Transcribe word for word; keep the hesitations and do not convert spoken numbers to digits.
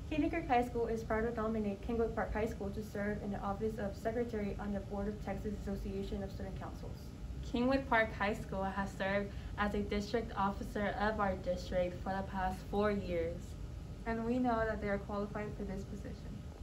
Caney High School is proud to nominate Kingwood Park High School to serve in the office of Secretary on the Board of Texas Association of Student Councils. Kingwood Park High School has served as a district officer of our district for the past four years. And we know that they are qualified for this position.